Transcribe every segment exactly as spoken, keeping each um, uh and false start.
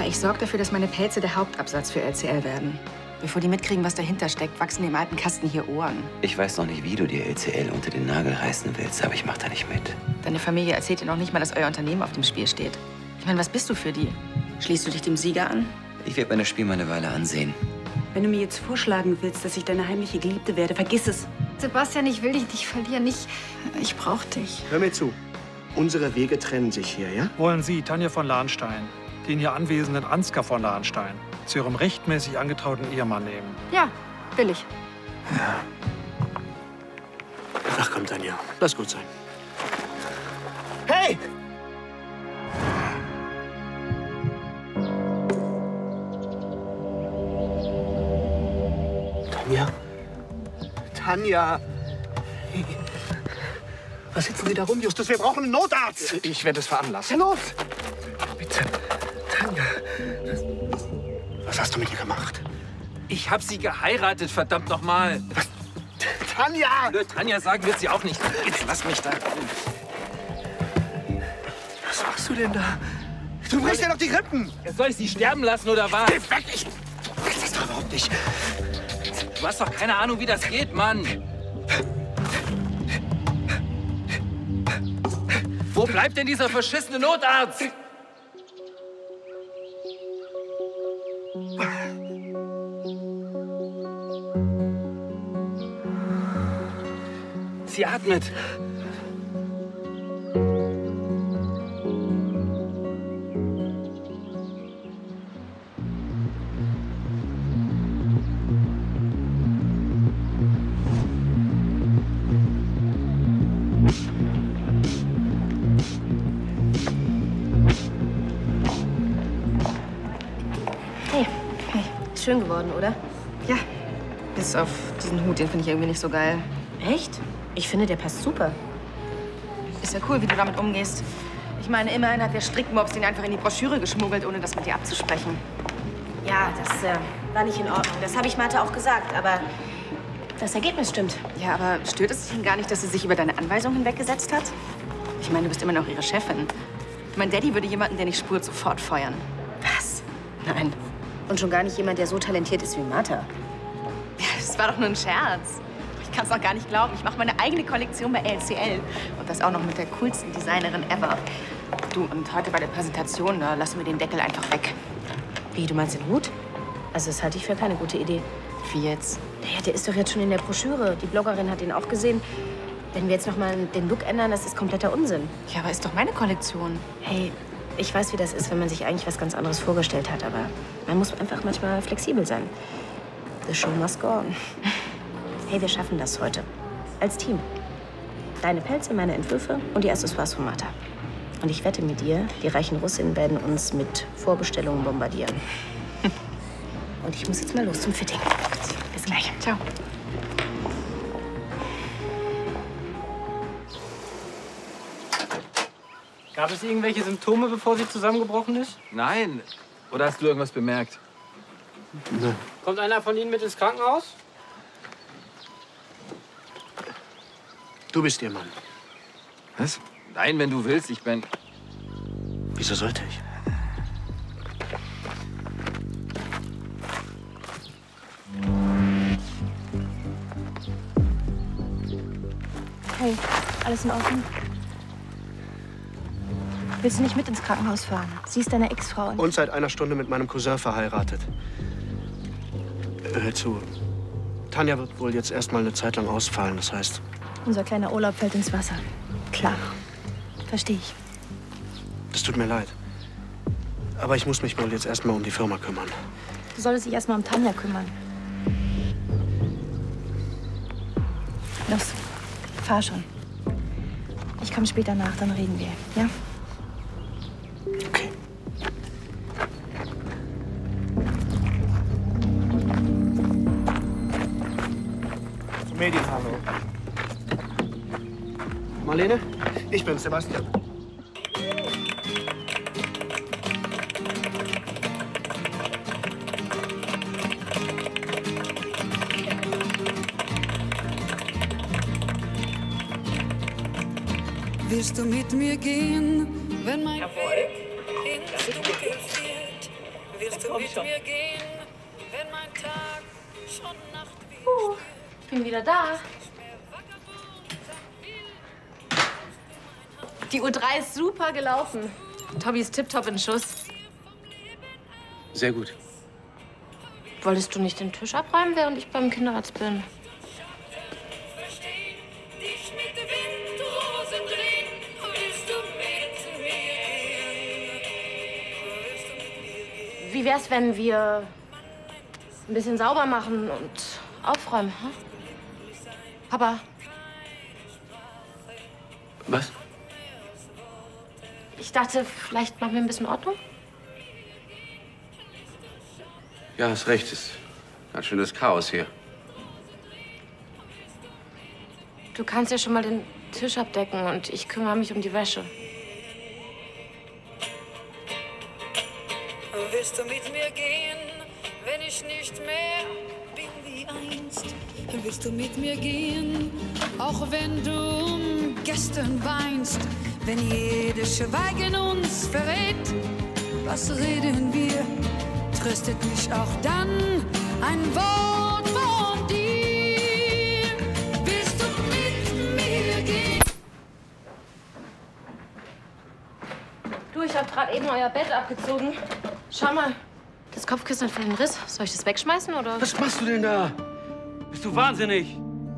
Aber ich sorge dafür, dass meine Pelze der Hauptabsatz für L C L werden. Bevor die mitkriegen, was dahinter steckt, wachsen dem alten Kasten hier Ohren. Ich weiß noch nicht, wie du dir L C L unter den Nagel reißen willst, aber ich mach da nicht mit. Deine Familie erzählt dir noch nicht mal, dass euer Unternehmen auf dem Spiel steht. Ich meine, was bist du für die? Schließt du dich dem Sieger an? Ich werde mir das Spiel mal eine Weile ansehen. Wenn du mir jetzt vorschlagen willst, dass ich deine heimliche Geliebte werde, vergiss es. Sebastian, ich will dich nicht verlieren. Ich, ich brauch dich. Hör mir zu. Unsere Wege trennen sich hier, ja? Wollen Sie, Tanja von Lahnstein, den hier anwesenden Ansgar von Lahnstein, zu Ihrem rechtmäßig angetrauten Ehemann nehmen? Ja, will ich. Ja. Ach komm, Tanja. Lass gut sein. Hey! Tanja? Tanja! Was sitzen Sie da rum, Justus? Wir brauchen einen Notarzt! Ich werde es veranlassen. Na los! Bitte. Tanja. Was hast du mit ihr gemacht? Ich habe sie geheiratet, verdammt noch mal. Was? Tanja! Nö, Tanja sagen wird sie auch nicht. Jetzt lass mich da. Was machst du denn da? Du brichst ja doch die Rippen! Soll ich sie sterben lassen oder was? Geh weg! Ich weiß das doch überhaupt nicht. Du hast doch keine Ahnung, wie das geht, Mann. Wo bleibt denn dieser verschissene Notarzt? Sie atmet. Hey, hey, schön geworden, oder? Ja, bis auf diesen Hut, den finde ich irgendwie nicht so geil. Echt? Ich finde, der passt super. Ist ja cool, wie du damit umgehst. Ich meine, immerhin hat der Strickmops den einfach in die Broschüre geschmuggelt, ohne das mit dir abzusprechen. Ja, das äh, war nicht in Ordnung. Das habe ich Martha auch gesagt, aber das Ergebnis stimmt. Ja, aber stört es dich denn gar nicht, dass sie sich über deine Anweisung hinweggesetzt hat? Ich meine, du bist immer noch ihre Chefin. Mein Daddy würde jemanden, der nicht spurt, sofort feuern. Was? Nein. Und schon gar nicht jemand, der so talentiert ist wie Martha. Ja, das war doch nur ein Scherz. Ich kann es noch gar nicht glauben. Ich mache meine eigene Kollektion bei L C L. Und das auch noch mit der coolsten Designerin ever. Du, und heute bei der Präsentation, da lassen wir den Deckel einfach weg. Wie, du meinst den Hut? Also das halte ich für keine gute Idee. Wie jetzt? Naja, der ist doch jetzt schon in der Broschüre. Die Bloggerin hat ihn auch gesehen. Wenn wir jetzt noch mal den Look ändern, das ist kompletter Unsinn. Ja, aber ist doch meine Kollektion. Hey, ich weiß, wie das ist, wenn man sich eigentlich was ganz anderes vorgestellt hat. Aber man muss einfach manchmal flexibel sein. The show must go on. Hey, wir schaffen das heute. Als Team. Deine Pelze, meine Entwürfe und die Accessoires von Martha. Und ich wette mit dir, die reichen Russinnen werden uns mit Vorbestellungen bombardieren. Und ich muss jetzt mal los zum Fitting. Bis gleich. Ciao. Gab es irgendwelche Symptome, bevor sie zusammengebrochen ist? Nein. Oder hast du irgendwas bemerkt? Nein. Kommt einer von Ihnen mit ins Krankenhaus? Du bist ihr Mann. Was? Nein, wenn du willst, ich bin... Wieso sollte ich? Hey, alles in Ordnung? Willst du nicht mit ins Krankenhaus fahren? Sie ist deine Ex-Frau. Und seit einer Stunde mit meinem Cousin verheiratet. Hör zu. Tanja wird wohl jetzt erst mal eine Zeit lang ausfallen. Das heißt... Unser kleiner Urlaub fällt ins Wasser. Klar. Verstehe ich. Das tut mir leid. Aber ich muss mich wohl jetzt erst mal um die Firma kümmern. Du solltest dich erst mal um Tanja kümmern. Los, fahr schon. Ich komme später nach, dann reden wir, ja? Okay. Medienhallo. Marlene? Ich bin Sebastian. Willst du mit mir gehen, wenn mein Weg ins Dunkel führt? Komm schon. Uh, ich bin wieder da. Die U drei ist super gelaufen. Tobi ist tipptopp in Schuss. Sehr gut. Wolltest du nicht den Tisch abräumen, während ich beim Kinderarzt bin? Wie wär's, wenn wir ein bisschen sauber machen und aufräumen, hm? Papa? Was? Ich dachte, vielleicht machen wir ein bisschen Ordnung. Ja, hast recht. Es ist ganz schön das Chaos hier. Du kannst ja schon mal den Tisch abdecken und ich kümmere mich um die Wäsche. Willst du mit mir gehen, wenn ich nicht mehr bin wie einst? Willst du mit mir gehen, auch wenn du um gestern weinst? Wenn jedes Schweigen uns verrät, was reden wir? Tröstet mich auch dann ein Wort von dir. Willst du mit mir gehen? Du, ich habe gerade eben euer Bett abgezogen. Schau mal, das Kopfkissen hat einen Riss. Soll ich das wegschmeißen, oder? Was machst du denn da? Bist du wahnsinnig?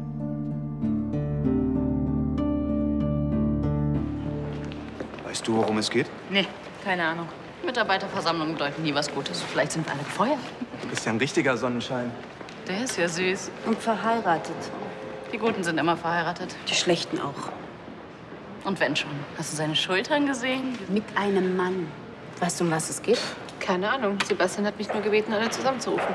Weißt du, worum es geht? Nee, keine Ahnung. Mitarbeiterversammlungen bedeuten nie was Gutes. Vielleicht sind wir alle gefeuert. Du bist ja ein richtiger Sonnenschein. Der ist ja süß. Und verheiratet. Die Guten sind immer verheiratet. Die Schlechten auch. Und wenn schon. Hast du seine Schultern gesehen? Mit einem Mann. Weißt du, um was es geht? Keine Ahnung. Sebastian hat mich nur gebeten, alle zusammenzurufen.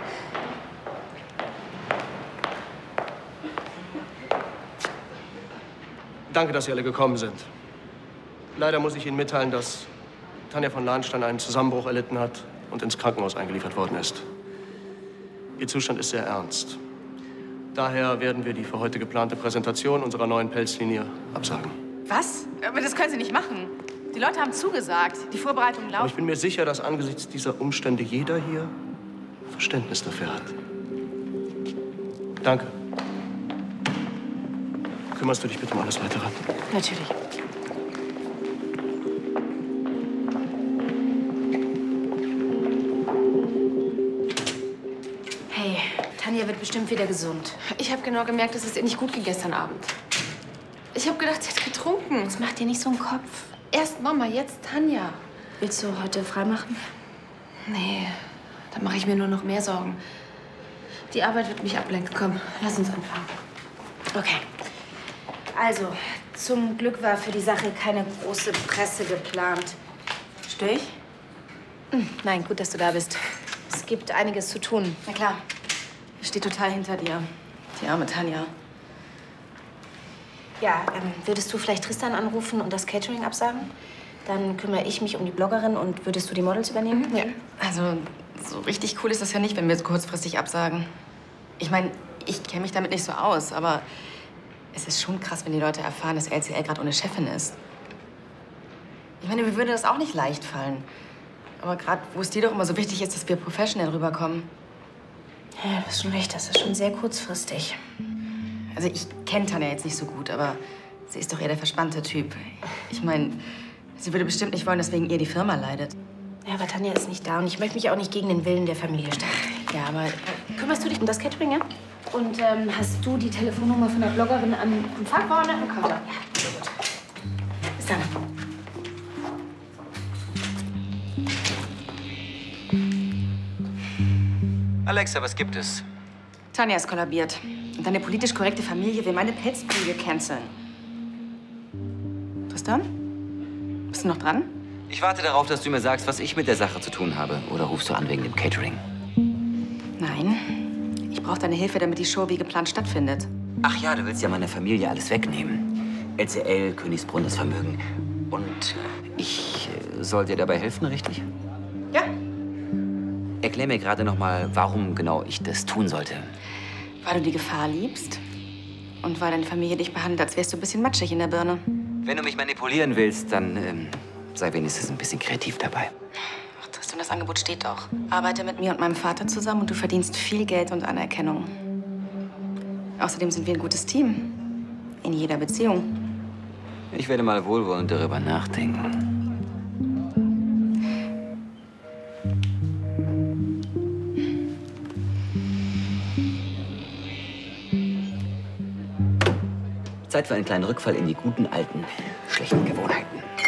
Danke, dass Sie alle gekommen sind. Leider muss ich Ihnen mitteilen, dass Tanja von Lahnstein einen Zusammenbruch erlitten hat und ins Krankenhaus eingeliefert worden ist. Ihr Zustand ist sehr ernst. Daher werden wir die für heute geplante Präsentation unserer neuen Pelzlinie absagen. Was? Aber das können Sie nicht machen. Die Leute haben zugesagt. Die Vorbereitungen Aber laufen. ich bin mir sicher, dass angesichts dieser Umstände jeder hier Verständnis dafür hat. Danke. Kümmerst du dich bitte um alles Weitere? Natürlich. Hey, Tanja wird bestimmt wieder gesund. Ich habe genau gemerkt, dass es ihr nicht gut ging gestern Abend. Ich habe gedacht, sie hat getrunken. Das macht dir nicht so einen Kopf. Erst Mama, jetzt Tanja. Willst du heute freimachen? Nee, dann mache ich mir nur noch mehr Sorgen. Die Arbeit wird mich ablenken. Komm, lass uns anfangen. Okay. Also, zum Glück war für die Sache keine große Presse geplant. Störe ich? Hm, nein, gut, dass du da bist. Es gibt einiges zu tun. Na klar. Ich stehe total hinter dir. Die arme Tanja. Ja, ähm, würdest du vielleicht Tristan anrufen und das Catering absagen? Dann kümmere ich mich um die Bloggerin und würdest du die Models übernehmen? Ja. Also, so richtig cool ist das ja nicht, wenn wir so kurzfristig absagen. Ich meine, ich kenne mich damit nicht so aus, aber es ist schon krass, wenn die Leute erfahren, dass L C L gerade ohne Chefin ist. Ich meine, mir würde das auch nicht leicht fallen. Aber gerade, wo es dir doch immer so wichtig ist, dass wir professionell rüberkommen. Ja, du hast schon recht, das ist schon sehr kurzfristig. Also ich kenne Tanja jetzt nicht so gut, aber sie ist doch eher der verspannte Typ. Ich meine, sie würde bestimmt nicht wollen, dass wegen ihr die Firma leidet. Ja, aber Tanja ist nicht da und ich möchte mich auch nicht gegen den Willen der Familie stellen. Ja, aber... Kümmerst du dich um das Catering, ja? Und ähm, hast du die Telefonnummer von der Bloggerin am Empfang? Vorne am Counter. Ja, sehr gut. Bis dann. Alexa, was gibt es? Tanja ist kollabiert. Und deine politisch korrekte Familie will meine Pelzpflege canceln. Tristan? Bist du noch dran? Ich warte darauf, dass du mir sagst, was ich mit der Sache zu tun habe. Oder rufst du an wegen dem Catering? Nein. Ich brauche deine Hilfe, damit die Show wie geplant stattfindet. Ach ja, du willst ja meiner Familie alles wegnehmen. L C L, Königsbrunn, das Vermögen. Und ich äh, soll dir dabei helfen, richtig? Ja. Erklär mir gerade noch mal, warum genau ich das tun sollte. Weil du die Gefahr liebst und weil deine Familie dich behandelt, als wärst du ein bisschen matschig in der Birne. Wenn du mich manipulieren willst, dann ähm, sei wenigstens ein bisschen kreativ dabei. Ach, Tristan, das Das Angebot steht doch. Arbeite mit mir und meinem Vater zusammen und du verdienst viel Geld und Anerkennung. Außerdem sind wir ein gutes Team. In jeder Beziehung. Ich werde mal wohlwollend darüber nachdenken. Zeit für einen kleinen Rückfall in die guten, alten, schlechten Gewohnheiten.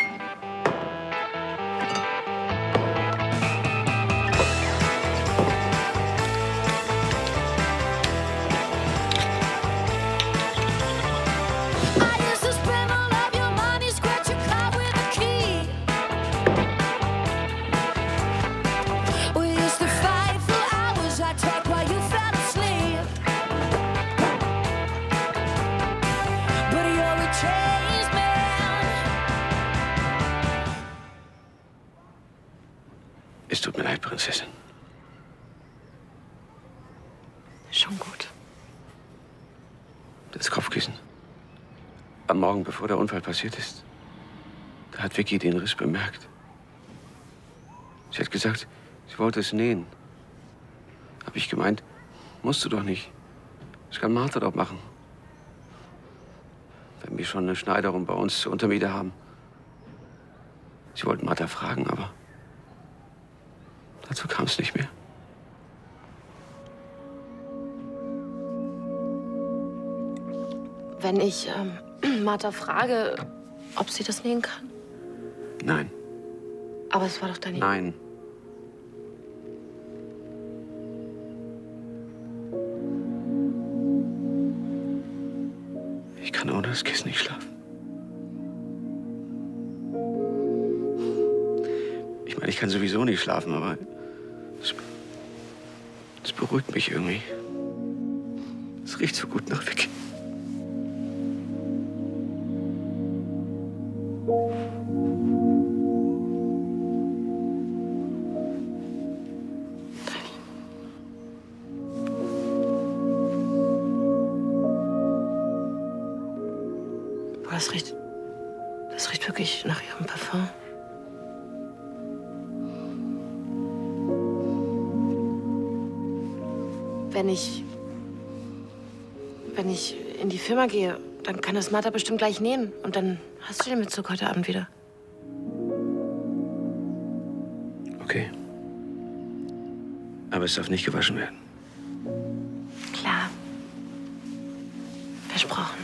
Es tut mir leid, Prinzessin. Schon gut. Das Kopfkissen. Am Morgen, bevor der Unfall passiert ist, da hat Vicky den Riss bemerkt. Sie hat gesagt, sie wollte es nähen. Hab ich gemeint, musst du doch nicht. Das kann Martha doch machen. Wenn wir schon eine Schneiderin bei uns zur Untermiete haben. Sie wollten Martha fragen, aber dazu kam es nicht mehr. Wenn ich ähm, Martha frage, ob sie das nähen kann? Nein. Aber es war doch deine... Nein. Ich kann ohne das Kissen nicht schlafen. Ich meine, ich kann sowieso nicht schlafen, aber es, es beruhigt mich irgendwie. Es riecht so gut nach Vicky. Boah, das riecht... Das riecht wirklich nach ihrem Parfum. Wenn ich... Wenn ich in die Firma gehe, dann kann das Martha bestimmt gleich nähen. Und dann hast du den Bezug heute Abend wieder. Okay. Aber es darf nicht gewaschen werden. Klar. Versprochen.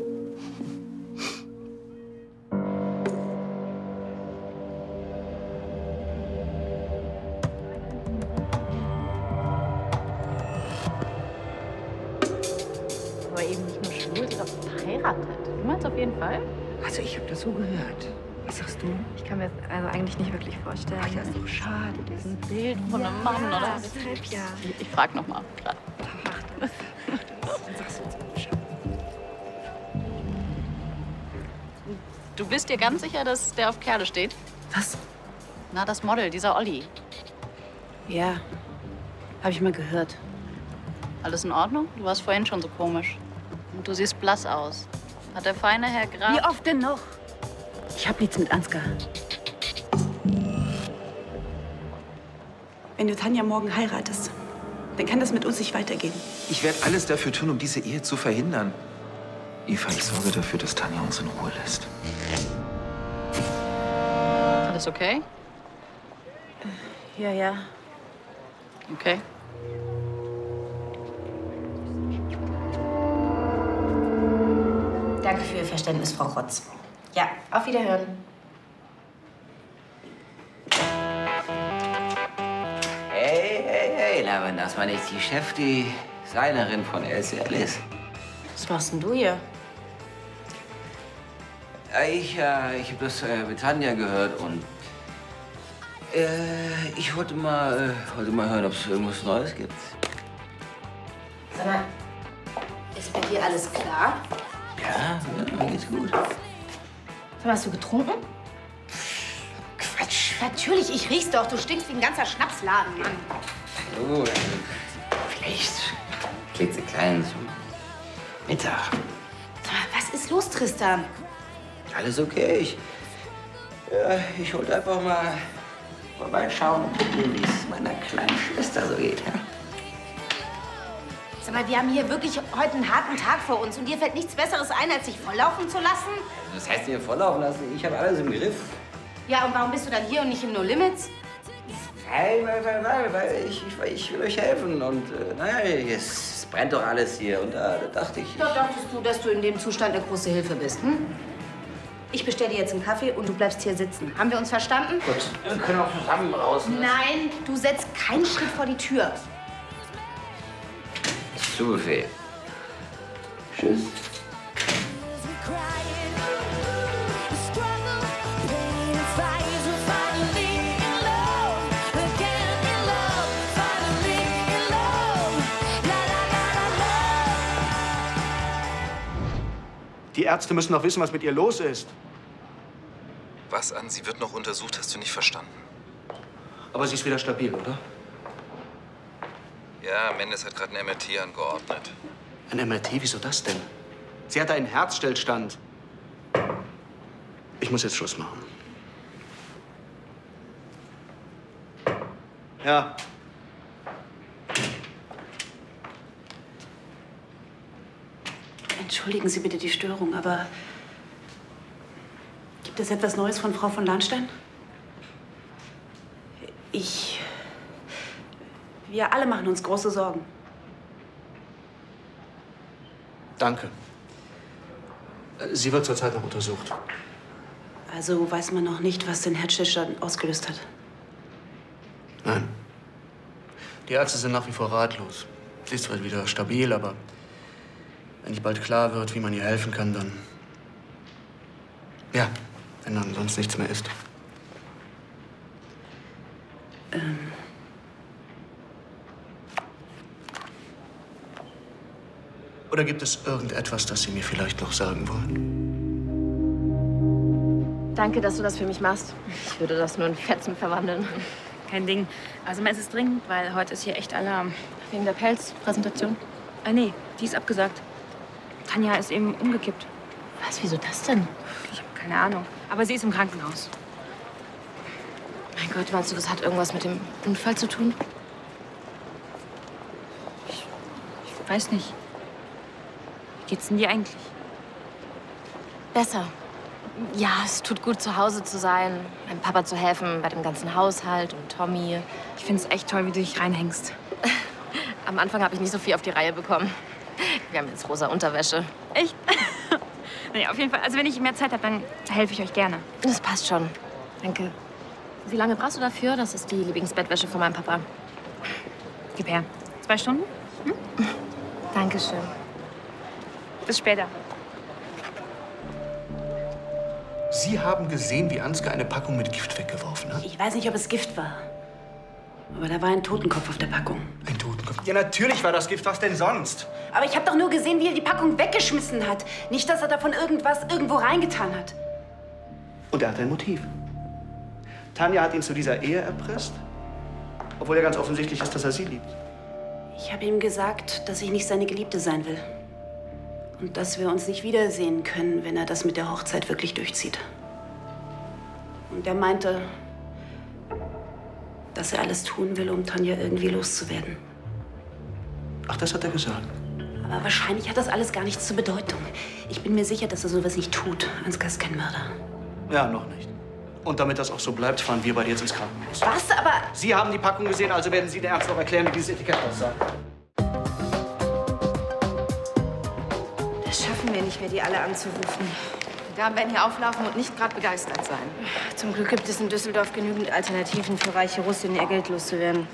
Aber eben nicht nur schwul, sondern auch verheiratet. Du meinst auf jeden Fall? Also ich habe das so gehört. Was sagst du? Ich kann mir das also eigentlich nicht wirklich vorstellen. Ach, das ist doch schade. Das ist ein Bild von einem Mann, ja, oder? deshalb ja. Ich, ich frag noch mal. Klar. Dann sagst du uns Bescheid. Du bist dir ganz sicher, dass der auf Kerle steht? Was? Na, das Model, dieser Olli. Ja. Habe ich mal gehört. Alles in Ordnung? Du warst vorhin schon so komisch. Und du siehst blass aus. Hat der feine Herr Graf... Wie oft denn noch? Ich habe nichts mit Ansgar. Wenn du Tanja morgen heiratest, dann kann das mit uns nicht weitergehen. Ich werde alles dafür tun, um diese Ehe zu verhindern. Eva, ich sorge dafür, dass Tanja uns in Ruhe lässt. Alles okay? Ja, ja. Okay. Danke für Ihr Verständnis, Frau Rotz. Ja, auf Wiederhören. Hey, hey, hey, na, wenn das mal nicht die Chefdesignerin von L C L ist. Was machst denn du hier? Äh, Ich, äh, ich habe das äh, mit Tanja gehört und äh, ich wollte mal, äh, wollte mal hören, ob es irgendwas Neues gibt. Sag mal, ist bei dir alles klar? Ja, ja, mir geht's gut. Sag mal, hast du getrunken? Quatsch. Natürlich, ich riech's doch. Du stinkst wie ein ganzer Schnapsladen, Mann. So, also, vielleicht klitzeklein zum Mittag. Sag mal, was ist los, Tristan? Alles okay. Ich, ja, ich wollte einfach mal vorbeischauen und gucken, wie es meiner kleinen Schwester so geht. Ja? Sag mal, wir haben hier wirklich heute einen harten Tag vor uns und dir fällt nichts Besseres ein, als sich volllaufen zu lassen? Das heißt, ihr volllaufen lassen? Ich habe alles im Griff. Ja, und warum bist du dann hier und nicht im No Limits? Weil, weil, weil, weil, weil ich, ich, ich will euch helfen und äh, naja, es, es brennt doch alles hier und da, da dachte ich... Da dachtest du, dass du in dem Zustand eine große Hilfe bist, hm? Ich bestelle dir jetzt einen Kaffee und du bleibst hier sitzen. Haben wir uns verstanden? Gut, wir können auch zusammen raus. Ne? Nein, du setzt keinen Schritt vor die Tür. Zu Befehl. Tschüss. Die Ärzte müssen doch wissen, was mit ihr los ist. Was an? Sie wird noch untersucht, hast du nicht verstanden? Aber sie ist wieder stabil, oder? Ja, Mendes hat gerade ein M R T angeordnet. Ein M R T? Wieso das denn? Sie hat einen Herzstillstand. Ich muss jetzt Schluss machen. Ja. Entschuldigen Sie bitte die Störung, aber gibt es etwas Neues von Frau von Lahnstein? Ich... Wir alle machen uns große Sorgen. Danke. Sie wird zurzeit noch untersucht. Also weiß man noch nicht, was den Herzstillstand ausgelöst hat? Nein. Die Ärzte sind nach wie vor ratlos. Sie ist zwar wieder stabil, aber wenn nicht bald klar wird, wie man ihr helfen kann, dann... Ja, wenn dann sonst nichts mehr ist. Ähm... Oder gibt es irgendetwas, das Sie mir vielleicht noch sagen wollen? Danke, dass du das für mich machst. Ich würde das nur in Fetzen verwandeln. Kein Ding. Also, es ist dringend, weil heute ist hier echt Alarm. Wegen der Pelzpräsentation? Äh, nee, die ist abgesagt. Tanja ist eben umgekippt. Was? Wieso das denn? Ich habe keine Ahnung. Aber sie ist im Krankenhaus. Mein Gott, meinst du, das hat irgendwas mit dem Unfall zu tun? Ich, ich weiß nicht. Wie geht's denn dir eigentlich? Besser. Ja, es tut gut, zu Hause zu sein, meinem Papa zu helfen bei dem ganzen Haushalt und Tommy. Ich find's echt toll, wie du dich reinhängst. Am Anfang habe ich nicht so viel auf die Reihe bekommen. Wir haben jetzt rosa Unterwäsche. Echt? Naja, auf jeden Fall. Also wenn ich mehr Zeit habe, dann helfe ich euch gerne. Das passt schon. Danke. Wie lange brauchst du dafür? Das ist die Lieblingsbettwäsche von meinem Papa. Gib her. Zwei Stunden? Hm? Dankeschön. Bis später. Sie haben gesehen, wie Ansgar eine Packung mit Gift weggeworfen hat? Ich weiß nicht, ob es Gift war. Aber da war ein Totenkopf auf der Packung. Ein Totenkopf? Ja, natürlich war das Gift. Was denn sonst? Aber ich habe doch nur gesehen, wie er die Packung weggeschmissen hat. Nicht, dass er davon irgendwas irgendwo reingetan hat. Und er hat ein Motiv. Tanja hat ihn zu dieser Ehe erpresst, obwohl ja ganz offensichtlich ist, dass er sie liebt. Ich habe ihm gesagt, dass ich nicht seine Geliebte sein will. Und dass wir uns nicht wiedersehen können, wenn er das mit der Hochzeit wirklich durchzieht. Und er meinte, dass er alles tun will, um Tanja irgendwie loszuwerden. Ach, das hat er gesagt? Aber wahrscheinlich hat das alles gar nichts zur Bedeutung. Ich bin mir sicher, dass er sowas nicht tut. Ansgar ist kein Mörder. Ja, noch nicht. Und damit das auch so bleibt, fahren wir beide jetzt ins Krankenhaus. Was? Aber... Sie haben die Packung gesehen, also werden Sie den Ärzten auch erklären, wie dieses Etikett aussah. Das schaffen wir nicht mehr, die alle anzurufen. Die Damen werden hier auflaufen und nicht gerade begeistert sein. Zum Glück gibt es in Düsseldorf genügend Alternativen für reiche Russinnen, ihr Geld loszuwerden.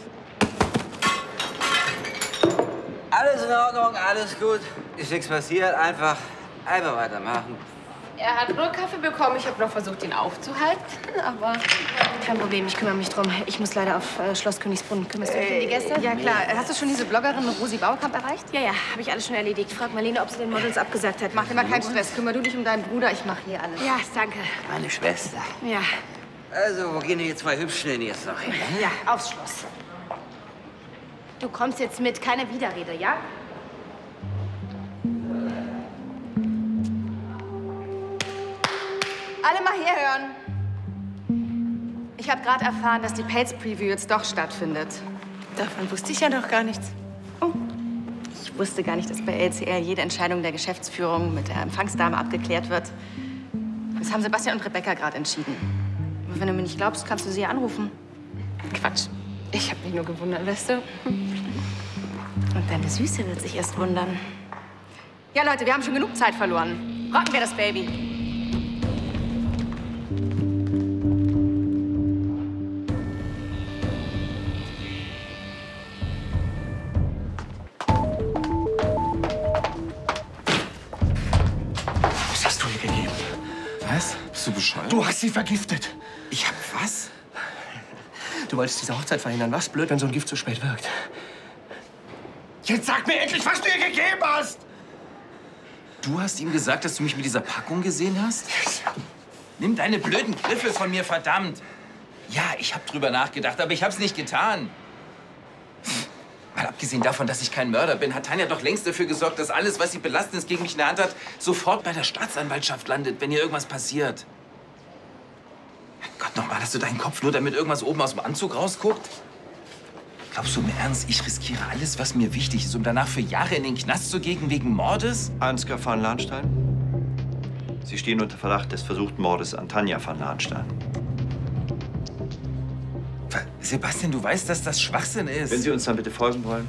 Alles in Ordnung, alles gut. Ist nichts passiert. Einfach, einfach weitermachen. Er hat nur Kaffee bekommen. Ich habe noch versucht, ihn aufzuhalten, aber... Kein Problem, ich kümmere mich drum. Ich muss leider auf äh, Schloss Königsbrunn. Kümmerst du dich um die Gäste? Ja, klar. Hast du schon diese Bloggerin Rosi Bauerkamp erreicht? Ja, ja, habe ich alles schon erledigt. Frag Marlene, ob sie den Models abgesagt hat. Mach dir mal keinen Stress. Kümmer du dich um deinen Bruder. Ich mache hier alles. Ja, danke. Meine Schwester. Ja. Also, wo gehen die zwei Hübschen denn jetzt noch hin? Ja, aufs Schloss. Du kommst jetzt mit, keine Widerrede, ja? Alle mal herhören. Ich Ich habe gerade erfahren, dass die Pelz-Preview jetzt doch stattfindet. Davon wusste ich ja noch gar nichts. Oh. Ich wusste gar nicht, dass bei L C L jede Entscheidung der Geschäftsführung mit der Empfangsdame abgeklärt wird. Das haben Sebastian und Rebecca gerade entschieden. Und wenn du mir nicht glaubst, kannst du sie ja anrufen. Quatsch. Ich habe mich nur gewundert, weißt du? Und deine Süße wird sich erst wundern. Ja, Leute, wir haben schon genug Zeit verloren. Rocken wir das Baby. Was hast du ihr gegeben? Was? Bist du bescheuert? Du hast sie vergiftet. Ich hab was? Du wolltest diese Hochzeit verhindern. Was blöd, wenn so ein Gift so spät wirkt. Jetzt sag mir endlich, was du ihr gegeben hast! Du hast ihm gesagt, dass du mich mit dieser Packung gesehen hast? Nimm deine blöden Griffe von mir, verdammt! Ja, ich hab drüber nachgedacht, aber ich hab's nicht getan. Mal abgesehen davon, dass ich kein Mörder bin, hat Tanja doch längst dafür gesorgt, dass alles, was sie Belastendes gegen mich in der Hand hat, sofort bei der Staatsanwaltschaft landet, wenn ihr irgendwas passiert. Gott, nochmal, hast du deinen Kopf nur, damit irgendwas oben aus dem Anzug rausguckt? Glaubst du im Ernst, ich riskiere alles, was mir wichtig ist, um danach für Jahre in den Knast zu gehen wegen Mordes? Ansgar van Lahnstein, Sie stehen unter Verdacht des versuchten Mordes an Tanja van Lahnstein. Sebastian, du weißt, dass das Schwachsinn ist. Wenn Sie uns dann bitte folgen wollen.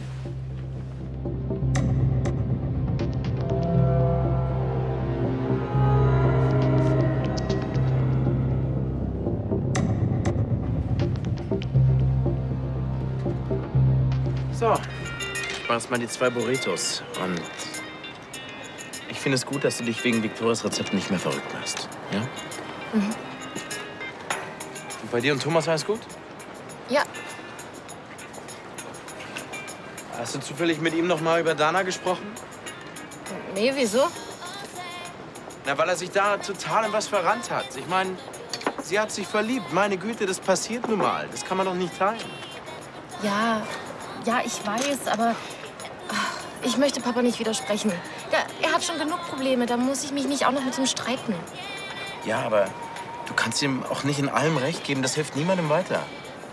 So, ich mach jetzt mal die zwei Burritos. Und ich finde es gut, dass du dich wegen Viktorias Rezept nicht mehr verrückt machst. Ja? Mhm. Und bei dir und Thomas alles gut? Ja. Hast du zufällig mit ihm noch mal über Dana gesprochen? Nee, wieso? Na, weil er sich da total in was verrannt hat. Ich meine, sie hat sich verliebt. Meine Güte, das passiert nun mal. Das kann man doch nicht teilen. Ja, ja, ich weiß, aber ich möchte Papa nicht widersprechen. Ja, er hat schon genug Probleme, da muss ich mich nicht auch noch mit ihm streiten. Ja, aber du kannst ihm auch nicht in allem recht geben. Das hilft niemandem weiter.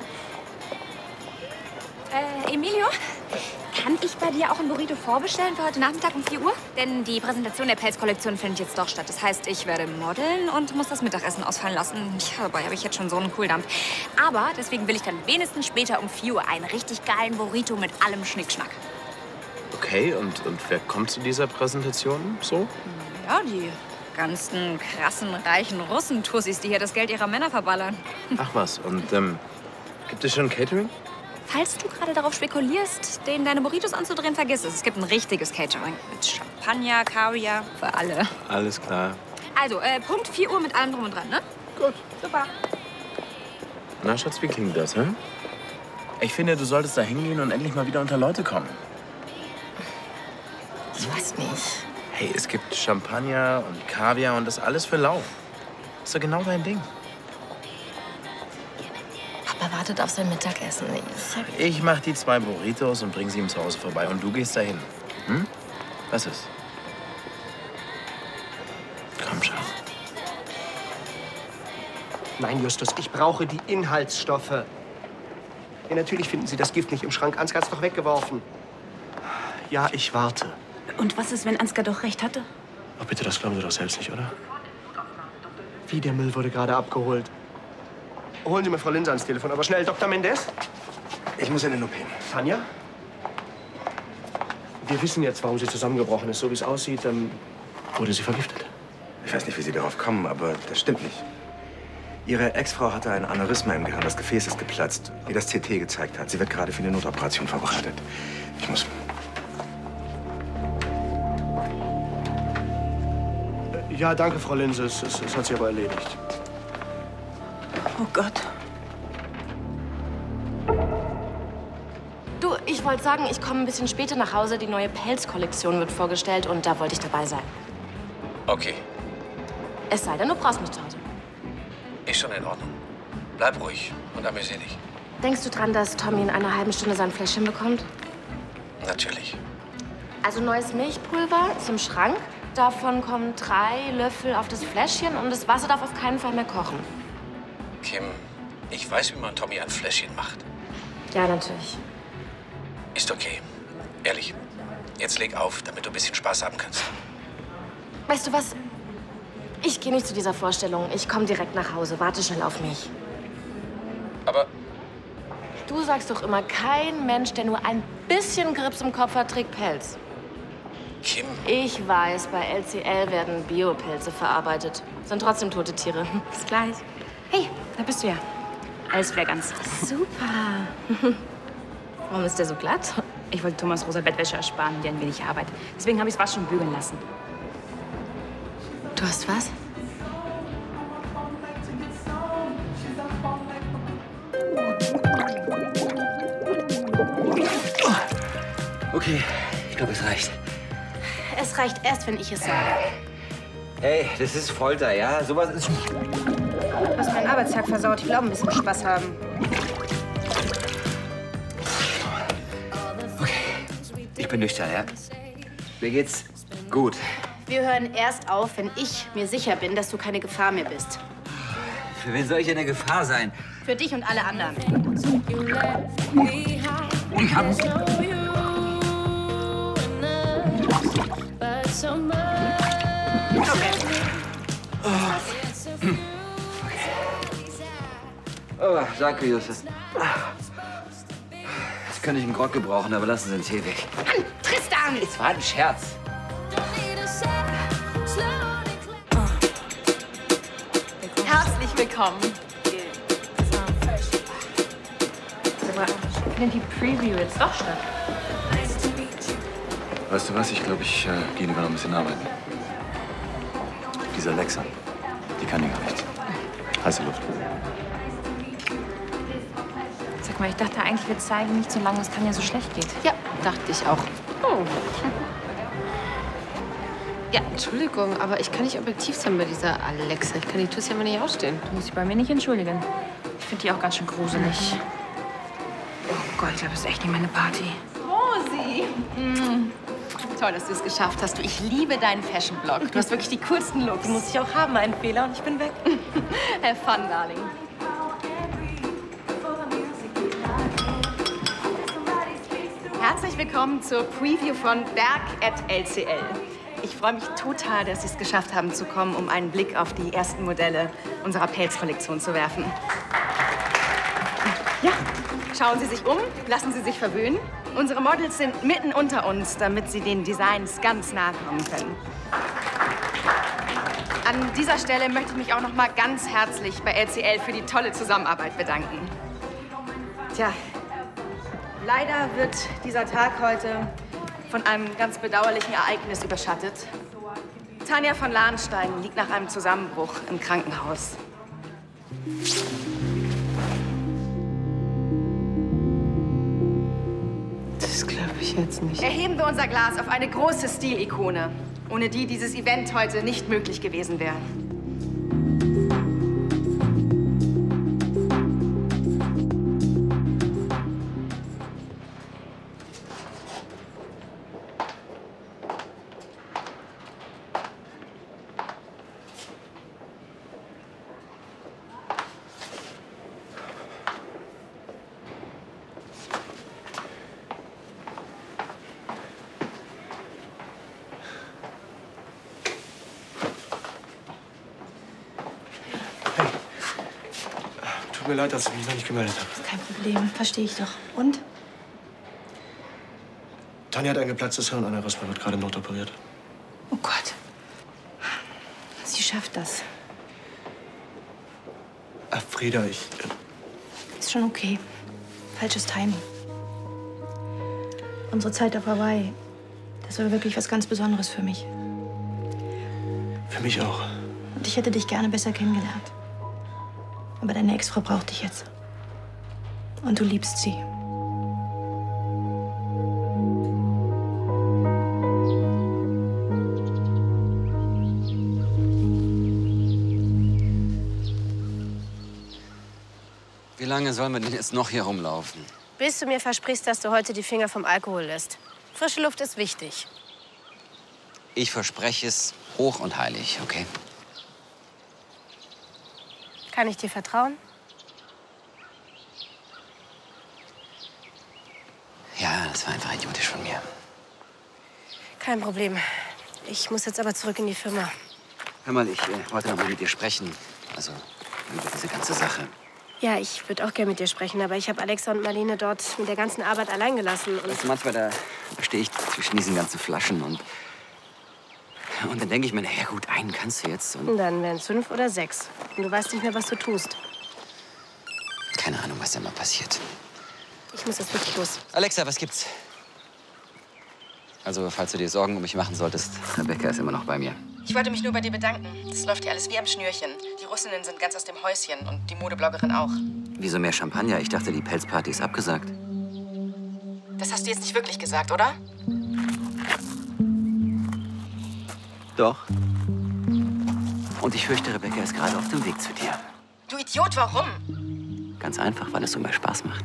Äh, Emilio, kann ich bei dir auch ein Burrito vorbestellen für heute Nachmittag um vier Uhr? Denn die Präsentation der Pelzkollektion findet jetzt doch statt. Das heißt, ich werde modeln und muss das Mittagessen ausfallen lassen. Ja, dabei habe ich jetzt schon so einen Kohldampf. Aber deswegen will ich dann wenigstens später um vier Uhr einen richtig geilen Burrito mit allem Schnickschnack. Okay, und, und wer kommt zu dieser Präsentation so? Ja, die ganzen krassen, reichen Russen-Tussis, die hier das Geld ihrer Männer verballern. Ach was, und ähm, gibt es schon Catering? Falls du gerade darauf spekulierst, denen deine Burritos anzudrehen, vergiss es. Es gibt ein richtiges Catering mit Champagner, Kaviar, für alle. Alles klar. Also, äh, Punkt vier Uhr mit allem drum und dran, ne? Gut. Super. Na, Schatz, wie klingt das, hä? Ich finde, du solltest da hingehen und endlich mal wieder unter Leute kommen. Ich weiß nicht. Hey, es gibt Champagner und Kaviar und das alles für lau. Das ist doch genau dein Ding. Papa wartet auf sein Mittagessen. Ich, Ich mach die zwei Burritos und bring sie ihm zu Hause vorbei. Und du gehst dahin. Hm? Was ist? Komm schon. Nein, Justus, ich brauche die Inhaltsstoffe. Ja, natürlich finden Sie das Gift nicht im Schrank. Ansgar hat's doch weggeworfen. Ja, ich warte. Und was ist, wenn Ansgar doch recht hatte? Oh, bitte, das glauben Sie doch selbst nicht, oder? Wie, der Müll wurde gerade abgeholt. Holen Sie mir Frau Linse ans Telefon, aber schnell. Doktor Mendez? Ich muss in den O P. Tanja? Wir wissen jetzt, warum sie zusammengebrochen ist. So wie es aussieht, ähm, wurde sie vergiftet. Ich weiß nicht, wie Sie darauf kommen, aber das stimmt nicht. Ihre Ex-Frau hatte ein Aneurysma im Gehirn. Das Gefäß ist geplatzt, wie das C T gezeigt hat. Sie wird gerade für die Notoperation vorbereitet. Ich muss... Ja, danke, Frau Linse. Es, es, es hat sich aber erledigt. Oh Gott. Du, ich wollte sagen, ich komme ein bisschen später nach Hause. Die neue Pelz-Kollektion wird vorgestellt und da wollte ich dabei sein. Okay, Es sei denn, du brauchst mich zu Hause. ist schon in Ordnung. Bleib ruhig und amüsier dich. Denkst du dran, dass Tommy in einer halben Stunde sein Fläschchen bekommt? Natürlich. Also neues Milchpulver ist im Schrank. Davon kommen drei Löffel auf das Fläschchen und das Wasser darf auf keinen Fall mehr kochen. Kim, Ich weiß, wie man Tommy ein Fläschchen macht. Ja, natürlich. Ist okay. Ehrlich. Jetzt leg auf, damit du ein bisschen Spaß haben kannst. Weißt du was? Ich gehe nicht zu dieser Vorstellung. Ich komme direkt nach Hause. Warte schnell auf mich. Aber... Du sagst doch immer, kein Mensch, der nur ein bisschen Grips im Kopf hat, trägt Pelz. Kim? Ich weiß, bei L C L werden Biopelze verarbeitet. Sind trotzdem tote Tiere. Bis gleich. Hey, da bist du ja. Alles wieder ganz. Super. Warum ist der so glatt? Ich wollte Thomas rosa Bettwäsche ersparen und dir ein wenig Arbeit. Deswegen habe ich es waschen und bügeln lassen. Du hast was? Okay, ich glaube, es reicht. Es reicht erst, wenn ich es sage. Hey, das ist Folter, ja? Sowas ist... Du hast meinen Arbeitstag versaut. Ich will auch ein bisschen Spaß haben. Okay, ich bin nüchtern, ja? Mir geht's gut. Wir hören erst auf, wenn ich mir sicher bin, dass du keine Gefahr mehr bist. Für wen soll ich in der Gefahr sein? Für dich und alle anderen. Ich hab... Oh, danke, Justus. Jetzt könnte ich einen Grog gebrauchen, aber lassen Sie den Tee weg. Tristan! Es war ein Scherz. Herzlich willkommen. Sag mal, findet die Preview jetzt doch statt? Weißt du was? Ich glaube, ich äh, gehe lieber noch ein bisschen arbeiten. Diese Alexa, die kann dir gar nichts. Heiße Luft. Sag mal, ich dachte eigentlich, wir zeigen nicht, solange es Tanja so schlecht geht. Ja, dachte ich auch. Oh. Ja, Entschuldigung, aber ich kann nicht objektiv sein bei dieser Alexa. Ich kann die Tussi immer nicht ausstehen. Du musst dich bei mir nicht entschuldigen. Ich finde die auch ganz schön gruselig. Oh Gott, ich glaube, das ist echt nicht meine Party. Rosi! Mm. Toll, dass du es geschafft hast. Du, ich liebe deinen Fashion-Blog. Du hast wirklich die coolsten Looks. Die muss ich auch haben, einen Fehler, und ich bin weg. Have fun, darling. Herzlich willkommen zur Preview von Berg at L C L. Ich freue mich total, dass Sie es geschafft haben zu kommen, um einen Blick auf die ersten Modelle unserer Pelzkollektion zu werfen. Ja, schauen Sie sich um, lassen Sie sich verwöhnen. Unsere Models sind mitten unter uns, damit Sie den Designs ganz nahe kommen können. An dieser Stelle möchte ich mich auch noch mal ganz herzlich bei L C L für die tolle Zusammenarbeit bedanken. Tja, leider wird dieser Tag heute von einem ganz bedauerlichen Ereignis überschattet. Tanja von Lahnstein liegt nach einem Zusammenbruch im Krankenhaus. Das glaube ich jetzt nicht. Erheben wir unser Glas auf eine große Stilikone, ohne die dieses Event heute nicht möglich gewesen wäre. Tut mir leid, dass ich mich noch nicht gemeldet habe. Kein Problem, verstehe ich doch. Und? Tanja hat ein geplatztes Hirnaneurysma, wird gerade notoperiert. Oh Gott. Sie schafft das. Ach, Frieda, ich... Ist schon okay. Falsches Timing. Unsere Zeit auf Hawaii, das war wirklich was ganz Besonderes für mich. Für mich auch. Und ich hätte dich gerne besser kennengelernt. Aber deine Ex-Frau braucht dich jetzt. Und du liebst sie. Wie lange sollen wir denn jetzt noch hier rumlaufen? Bis du mir versprichst, dass du heute die Finger vom Alkohol lässt. Frische Luft ist wichtig. Ich verspreche es hoch und heilig, okay? Kann ich dir vertrauen? Ja, das war einfach idiotisch von mir. Kein Problem. Ich muss jetzt aber zurück in die Firma. Hör mal, ich äh, wollte noch mal mit dir sprechen. Also, über diese ganze Sache. Ja, ich würde auch gerne mit dir sprechen, aber ich habe Alexa und Marlene dort mit der ganzen Arbeit allein gelassen. Und Weißt du, manchmal, da stehe ich zwischen diesen ganzen Flaschen und... Und dann denke ich mir, na ja gut, einen kannst du jetzt. Und Und dann wären es fünf oder sechs. Und du weißt nicht mehr, was du tust. keine Ahnung, was da mal passiert. Ich muss jetzt wirklich los. Alexa, was gibt's? Also, falls du dir Sorgen um mich machen solltest, Rebecca ist immer noch bei mir. Ich wollte mich nur bei dir bedanken. Das läuft hier alles wie am Schnürchen. Die Russinnen sind ganz aus dem Häuschen und die Modebloggerin auch. Wieso mehr Champagner? Ich dachte, die Pelzparty ist abgesagt. Das hast du jetzt nicht wirklich gesagt, oder? Doch. Und ich fürchte, Rebecca ist gerade auf dem Weg zu dir. Du Idiot, warum? Ganz einfach, weil es so mehr Spaß macht.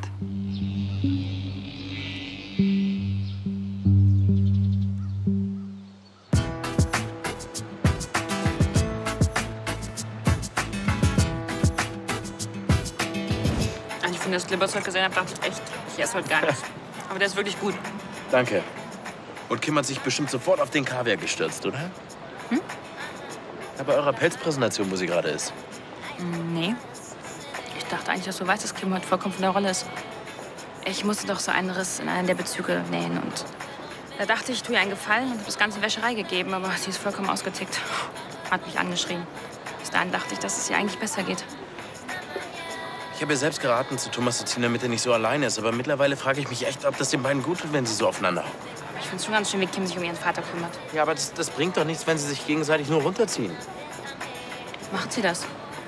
Als ich von das Glibberzeug gesehen habe, dachte ich echt, ich esse heute gar nichts. Aber der ist wirklich gut. Danke. Und Kim hat sich bestimmt sofort auf den Kaviar gestürzt, oder? Hm? Ja, bei eurer Pelzpräsentation, wo sie gerade ist. Nee. Ich dachte eigentlich, dass du weißt, dass Kim heute vollkommen von der Rolle ist. Ich musste doch so einen Riss in einen der Bezüge nähen. Und da dachte ich, ich tue ihr einen Gefallen und habe das Ganze Wäscherei gegeben. Aber sie ist vollkommen ausgetickt. Hat mich angeschrien. Bis dahin dachte ich, dass es ihr eigentlich besser geht. Ich habe ihr selbst geraten, zu Thomas zu ziehen, damit er nicht so alleine ist. Aber mittlerweile frage ich mich echt, ob das den beiden gut tut, wenn sie so aufeinander hauen. Aber ich finde es schon ganz schön, wie Kim sich um ihren Vater kümmert. Ja, aber das, das bringt doch nichts, wenn sie sich gegenseitig nur runterziehen. Macht sie das?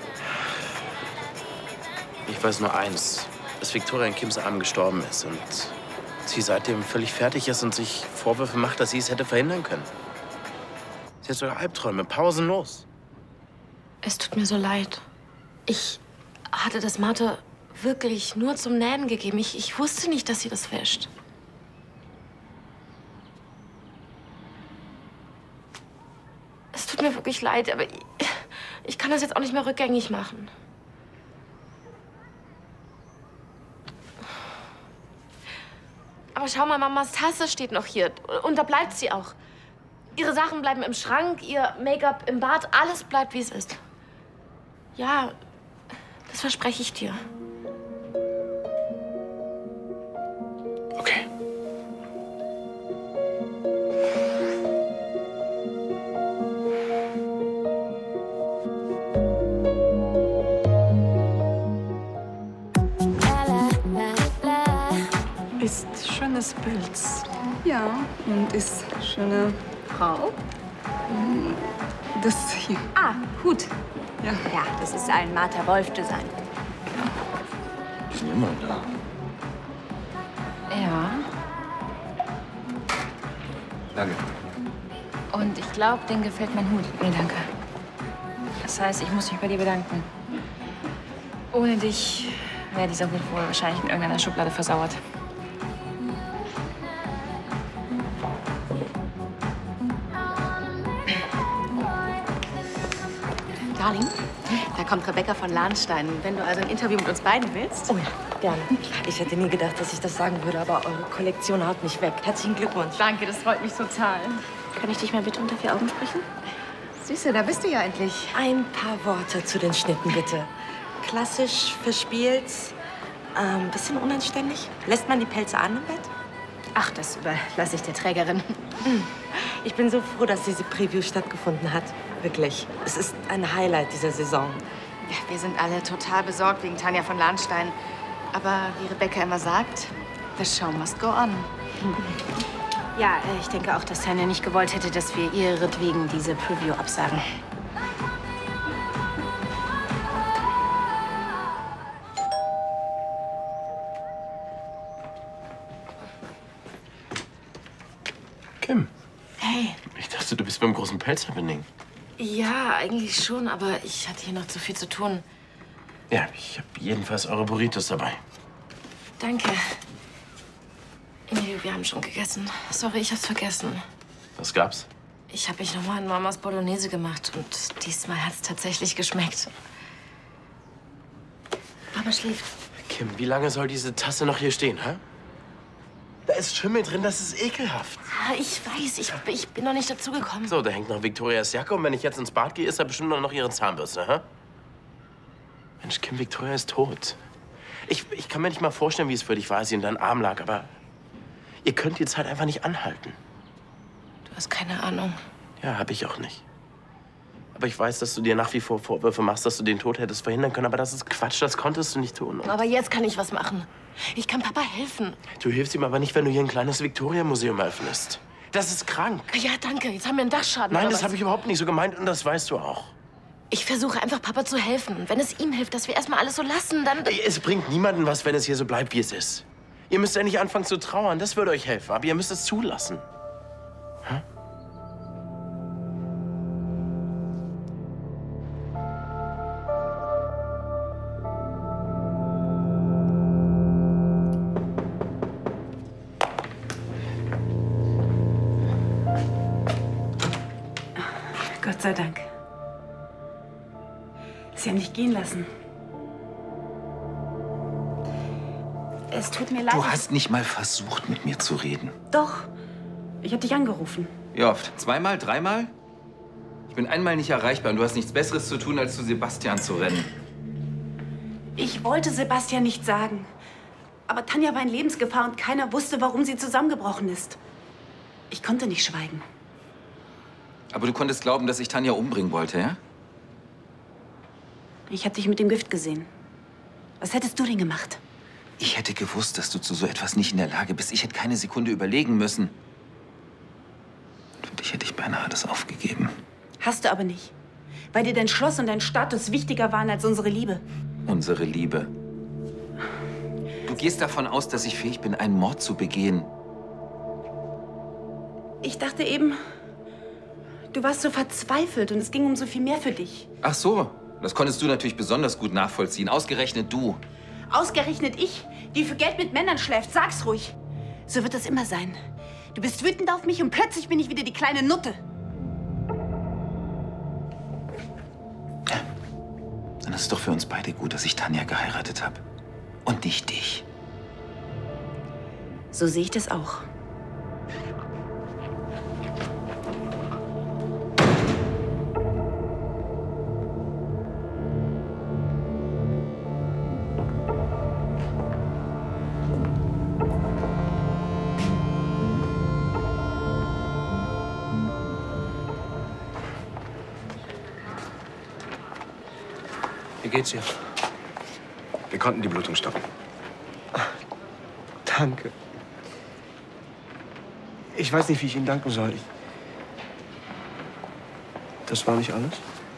Ich weiß nur eins, dass Victoria in Kims Armen gestorben ist und sie seitdem völlig fertig ist und sich Vorwürfe macht, dass sie es hätte verhindern können. Sie hat sogar Albträume, pausenlos. Es tut mir so leid. Ich hatte das Mate wirklich nur zum Nähen gegeben. Ich, ich wusste nicht, dass sie das wäscht. Es tut mir wirklich leid, aber ich, ich kann das jetzt auch nicht mehr rückgängig machen. Aber schau mal, Mamas Tasse steht noch hier. Und da bleibt sie auch. Ihre Sachen bleiben im Schrank, ihr Make-up im Bad, alles bleibt, wie es ist. Ja, das verspreche ich dir. Okay. Ist schönes Bild. Ja, und ist schöne Frau. Das hier. Ah, Hut. Ja. Ja, das ist ein Martha Wolf-Design. Die sind immer da. Ja. Danke. Und ich glaube, denen gefällt mein Hut. Nee, danke. Das heißt, ich muss mich bei dir bedanken. Ohne dich wäre dieser Hut wohl wahrscheinlich in irgendeiner Schublade versauert. Darling, da kommt Rebecca von Lahnstein. Wenn du also ein Interview mit uns beiden willst. Oh ja, gerne. Ich hätte nie gedacht, dass ich das sagen würde, aber eure Kollektion haut mich weg. Herzlichen Glückwunsch. Danke, das freut mich total. Kann ich dich mal bitte unter vier Augen sprechen? Süße, da bist du ja endlich. Ein paar Worte zu den Schnitten, bitte. Klassisch, verspielt, ein ähm, bisschen unanständig. Lässt man die Pelze an im Bett? Ach, das überlasse ich der Trägerin. Ich bin so froh, dass diese Preview stattgefunden hat. Wirklich. Es ist ein Highlight dieser Saison. Ja, wir sind alle total besorgt wegen Tanja von Lahnstein. Aber wie Rebecca immer sagt, the show must go on. Ja, ich denke auch, dass Tanja nicht gewollt hätte, dass wir ihretwegen diese Preview absagen. Kim. Hey. Ich dachte, du bist beim großen Pelzhappening. Ja, eigentlich schon, aber ich hatte hier noch zu viel zu tun. Ja, ich habe jedenfalls eure Burritos dabei. Danke. Emilio, wir haben schon gegessen. Sorry, ich hab's vergessen. Was gab's? Ich habe mich nochmal an Mamas Bolognese gemacht und diesmal hat's tatsächlich geschmeckt. Papa schläft. Kim, wie lange soll diese Tasse noch hier stehen, hä? Da ist Schimmel drin, das ist ekelhaft. Ah, ich weiß, ich, ich bin noch nicht dazu gekommen. So, da hängt noch Victorias Jacke und wenn ich jetzt ins Bad gehe, ist da bestimmt noch ihre Zahnbürste, hä? Mensch, Kim, Victoria ist tot. Ich, ich kann mir nicht mal vorstellen, wie es für dich war, als sie in deinem Arm lag, aber ihr könnt die Zeit einfach nicht anhalten. Du hast keine Ahnung. Ja, hab ich auch nicht. Aber ich weiß, dass du dir nach wie vor Vorwürfe machst, dass du den Tod hättest verhindern können, aber das ist Quatsch, das konntest du nicht tun. Und Aber jetzt kann ich was machen. Ich kann Papa helfen. du hilfst ihm aber nicht, wenn du hier ein kleines Victoria-Museum öffnest. Das ist krank. Ja, danke. Jetzt haben wir einen Dachschaden. Nein, oder das was? habe ich überhaupt nicht so gemeint und das weißt du auch. Ich versuche einfach, Papa zu helfen. Und wenn es ihm hilft, dass wir erstmal alles so lassen, dann... Es bringt niemandem was, wenn es hier so bleibt, wie es ist. Ihr müsst ja nicht anfangen zu trauern, das würde euch helfen. Aber ihr müsst es zulassen. Hä? Gott sei Dank. Sie haben dich gehen lassen. Es tut mir leid. Du hast nicht mal versucht, mit mir zu reden. Doch. Ich habe dich angerufen. Wie oft? Zweimal? Dreimal? Ich bin einmal nicht erreichbar und du hast nichts Besseres zu tun, als zu Sebastian zu rennen. Ich wollte Sebastian nicht sagen. Aber Tanja war in Lebensgefahr und keiner wusste, warum sie zusammengebrochen ist. Ich konnte nicht schweigen. Aber du konntest glauben, dass ich Tanja umbringen wollte, ja? Ich habe dich mit dem Gift gesehen. Was hättest du denn gemacht? Ich hätte gewusst, dass du zu so etwas nicht in der Lage bist. Ich hätte keine Sekunde überlegen müssen. Für dich hätte ich beinahe alles aufgegeben. Hast du aber nicht. Weil dir dein Schloss und dein Status wichtiger waren als unsere Liebe. Unsere Liebe. Du gehst davon aus, dass ich fähig bin, einen Mord zu begehen. Ich dachte eben, du warst so verzweifelt und es ging um so viel mehr für dich. Ach so, das konntest du natürlich besonders gut nachvollziehen. Ausgerechnet du. Ausgerechnet ich, die für Geld mit Männern schläft. Sag's ruhig. So wird das immer sein. Du bist wütend auf mich und plötzlich bin ich wieder die kleine Nutte. Dann ist es doch für uns beide gut, dass ich Tanja geheiratet habe. Und nicht dich. So sehe ich das auch. Wie geht's dir? Wir konnten die Blutung stoppen. Danke. Ich weiß nicht, wie ich Ihnen danken soll. Ich... Das war nicht alles?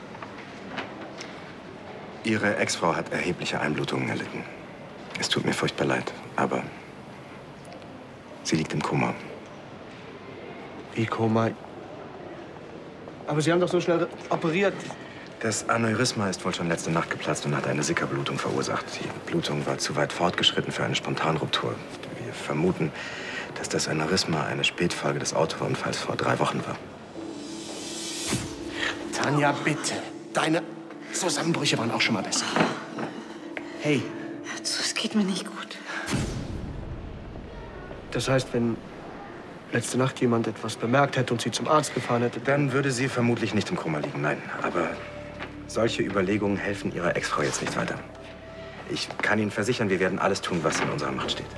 Ihre Ex-Frau hat erhebliche Einblutungen erlitten. Es tut mir furchtbar leid, aber sie liegt im Koma. Wie Koma? Aber Sie haben doch so schnell operiert. Das Aneurysma ist wohl schon letzte Nacht geplatzt und hat eine Sickerblutung verursacht. Die Blutung war zu weit fortgeschritten für eine Spontanruptur. Wir vermuten, dass das Aneurysma eine Spätfolge des Autounfalls vor drei Wochen war. Tanja, bitte. Deine Zusammenbrüche waren auch schon mal besser. Hey. Es geht mir nicht gut. Das heißt, wenn letzte Nacht jemand etwas bemerkt hätte und Sie zum Arzt gefahren hätte... Dann würde sie vermutlich nicht im Koma liegen, nein. Aber solche Überlegungen helfen Ihrer Ex-Frau jetzt nicht weiter. Ich kann Ihnen versichern, wir werden alles tun, was in unserer Macht steht.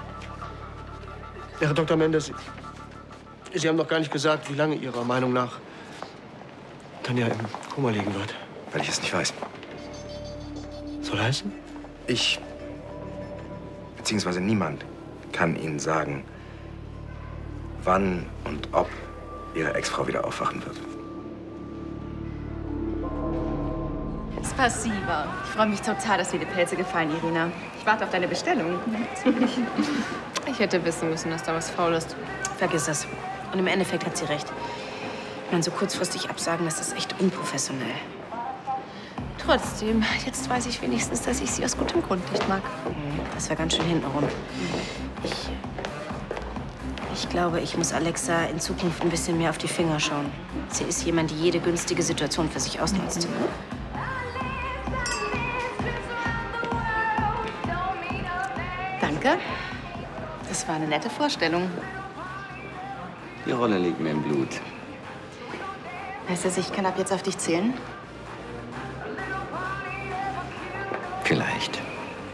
Herr Doktor Mendes, Sie haben doch gar nicht gesagt, wie lange Ihrer Meinung nach Tanja im Koma liegen wird. Weil ich es nicht weiß. Soll heißen? Ich, beziehungsweise niemand, kann Ihnen sagen, wann und ob Ihre Ex-Frau wieder aufwachen wird. Passiver. Ich freue mich total, dass dir die Pelze gefallen, Irina. Ich warte auf deine Bestellung. Ich hätte wissen müssen, dass da was faul ist. Vergiss das. Und im Endeffekt hat sie recht. Ich meine, so kurzfristig absagen, das ist echt unprofessionell. Trotzdem, jetzt weiß ich wenigstens, dass ich sie aus gutem Grund nicht mag. Das war ganz schön hintenrum. Ich, ich glaube, ich muss Alexa in Zukunft ein bisschen mehr auf die Finger schauen. Sie ist jemand, die jede günstige Situation für sich ausnutzt. Danke. Das war eine nette Vorstellung. Die Rolle liegt mir im Blut. Heißt das, ich kann ab jetzt auf dich zählen? Vielleicht.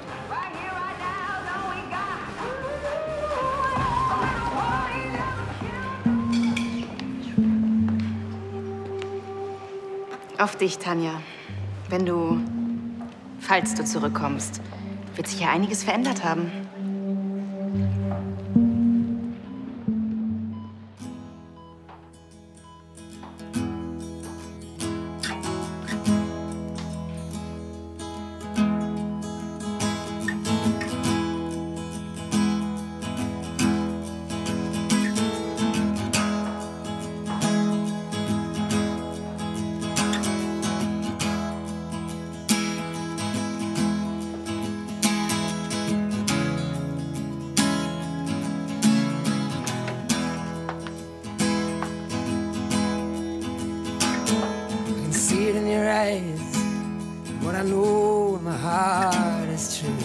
Auf dich, Tanja. Wenn du, falls du zurückkommst, wird sich ja einiges verändert haben. See it in your eyes. What I know in my heart is true.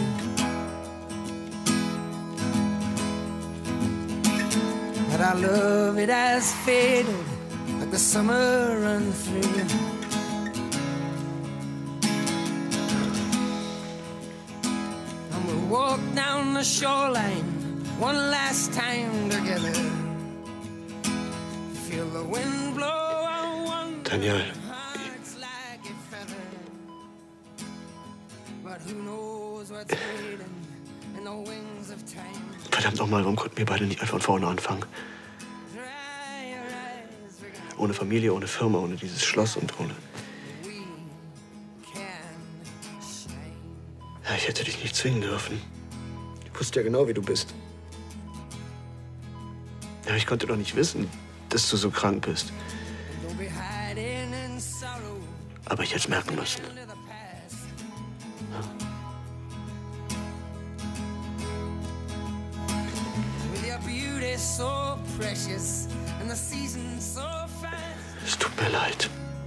That our love, it has faded like the summer run through. And we'll walk down the shoreline one last time together. Feel the wind blow on one. Tanja. Verdammt nochmal, warum konnten wir beide nicht einfach von vorne anfangen? Ohne Familie, ohne Firma, ohne dieses Schloss und ohne... Ja, ich hätte dich nicht zwingen dürfen. Ich wusste ja genau, wie du bist. Ja, ich konnte doch nicht wissen, dass du so krank bist. Aber ich hätte es merken müssen. Es tut mir leid.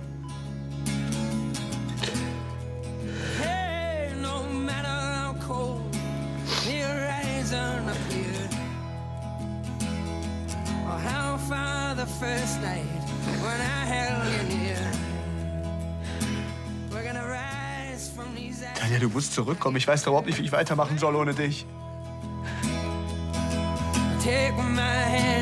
Tanja, du musst zurückkommen. Ich weiß überhaupt nicht, wie ich weitermachen soll ohne dich. Take my hand.